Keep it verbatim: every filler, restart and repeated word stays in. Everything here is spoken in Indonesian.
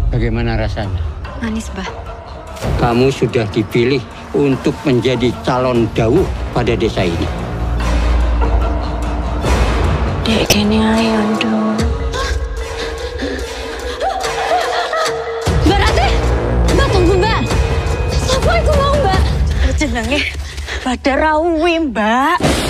Bagaimana rasanya? Manis, Mbah. Kamu sudah dipilih untuk menjadi calon dawuh pada desa ini. Dek kene ayo, Nduk. Mbak Rati! Mbak, tunggu, Mbak. Apa itu mau, Mbak? Jenenge Badar Rawi, Mbak.